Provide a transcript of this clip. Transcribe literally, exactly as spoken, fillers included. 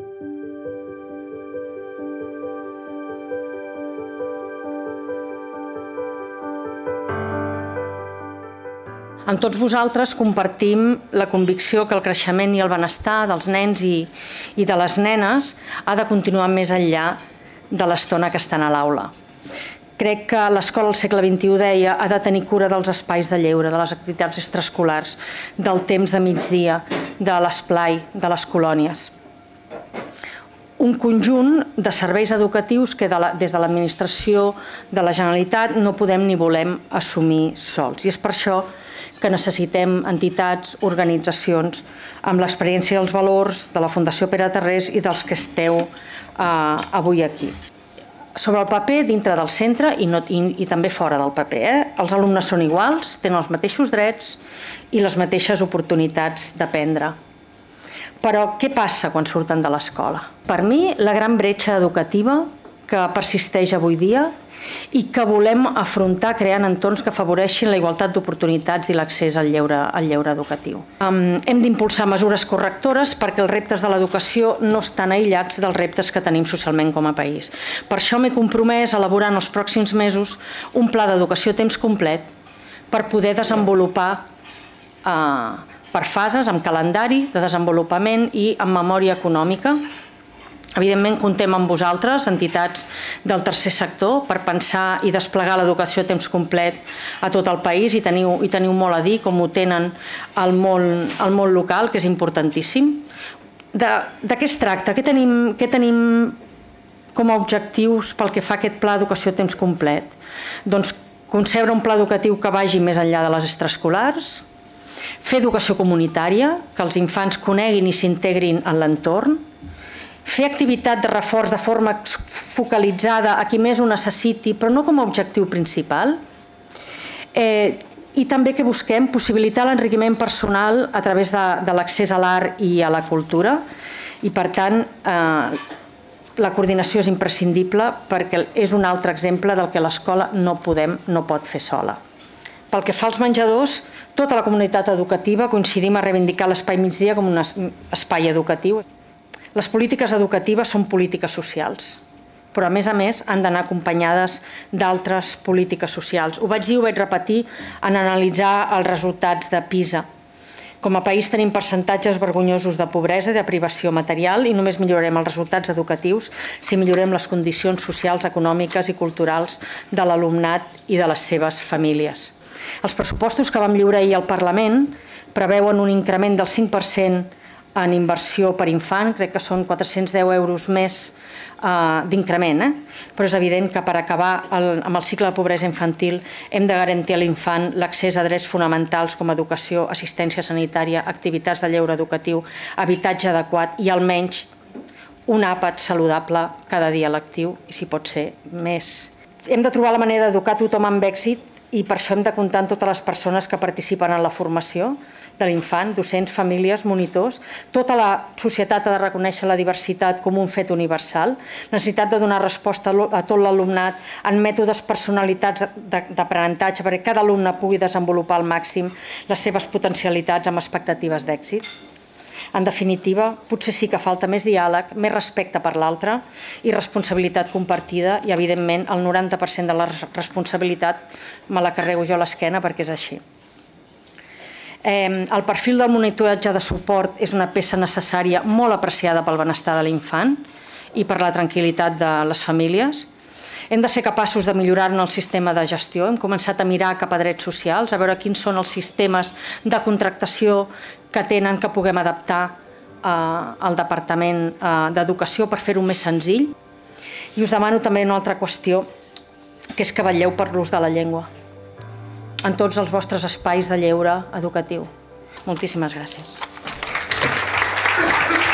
Amb tots vosaltres compartim la convicció que el creixement i el benestar dels nens i, i de les nenes ha de continuar més enllà de l'estona que estan a l'aula. Crec que l'escola al segle vint-i-u, deia, ha de tenir cura dels espais de lleure, de les activitats extraescolars, del temps de migdia, de l'esplai, de les colònies. Un conjunt de serveis educatius que de la, des de l'administració de la Generalitat no podem ni volem assumir sols. I és per això que necessitem entitats, organitzacions, amb l'experiència i els valors de la Fundació Pere Tarrés i dels que esteu eh, avui aquí. Sobre el paper dintre del centre i, no, i, i també fora del paper. Eh? Els alumnes són iguals, tenen els mateixos drets i les mateixes oportunitats d'aprendre. Però què passa quan surten de l'escola? Per mi, la gran bretxa educativa que persisteix avui dia i que volem afrontar creant entorns que afavoreixin la igualtat d'oportunitats i l'accés al lleure, al lleure educatiu. Um, hem d'impulsar mesures correctores perquè els reptes de l'educació no estan aïllats dels reptes que tenim socialment com a país. Per això m'he compromès a elaborar en els pròxims mesos un pla d'educació a temps complet per poder desenvolupar uh, per fases, amb calendari de desenvolupament i amb memòria econòmica. Evidentment, contem amb vosaltres, entitats del tercer sector, per pensar i desplegar l'educació a temps complet a tot el país i teniu, i teniu molt a dir, com ho tenen al món, al món local, que és importantíssim. De, de què es tracta? Què tenim, què tenim com a objectius pel que fa a aquest pla d'educació a temps complet? Doncs concebre un pla educatiu que vagi més enllà de les extraescolars, fer educació comunitària, que els infants coneguin i s'integrin en l'entorn, fer activitat de reforç de forma focalitzada a qui més ho necessiti, però no com a objectiu principal. Eh, I també que busquem possibilitar l'enriquiment personal a través de, de l'accés a l'art i a la cultura. I, per tant, eh, la coordinació és imprescindible perquè és un altre exemple del que l'escola no podem, no pot fer sola. Pel que fa als menjadors, tota la comunitat educativa coincidim a reivindicar l'espai migdia com un espai educatiu. Les polítiques educatives són polítiques socials, però a més a més han d'anar acompanyades d'altres polítiques socials. Ho vaig dir, ho vaig repetir en analitzar els resultats de PISA. Com a país tenim percentatges vergonyosos de pobresa i de privació material i només millorarem els resultats educatius si millorem les condicions socials, econòmiques i culturals de l'alumnat i de les seves famílies. Els pressupostos que vam lliurar ahir al Parlament preveuen un increment del cinc per cent en inversió per infant, crec que són quatre-cents deu euros més uh, d'increment, eh? Però és evident que per acabar el, amb el cicle de pobresa infantil hem de garantir a l'infant l'accés a drets fonamentals com educació, assistència sanitària, activitats de lleure educatiu, habitatge adequat i almenys un àpat saludable cada dia lectiu i, si pot ser, més. Hem de trobar la manera d'educar tothom amb èxit i per això hem de comptar amb totes les persones que participen en la formació de l'infant, docents, famílies, monitors. Tota la societat ha de reconèixer la diversitat com un fet universal, la necessitat de donar resposta a tot l'alumnat en mètodes personalitats d'aprenentatge perquè cada alumne pugui desenvolupar al màxim les seves potencialitats amb expectatives d'èxit. En definitiva, potser sí que falta més diàleg, més respecte per l'altre i responsabilitat compartida i, evidentment, el noranta per cent de la responsabilitat me la carrego jo a l'esquena perquè és així. El perfil del monitoratge de suport és una peça necessària molt apreciada pel benestar de l'infant i per la tranquil·litat de les famílies. Hem de ser capaços de millorar-ne el sistema de gestió. Hem començat a mirar cap a drets socials, a veure quins són els sistemes de contractació que tenen que puguem adaptar al Departament d'Educació per fer-ho més senzill. I us demano també una altra qüestió, que és que vetlleu per l'ús de la llengua en tots els vostres espais de lleure educatiu. Moltíssimes gràcies.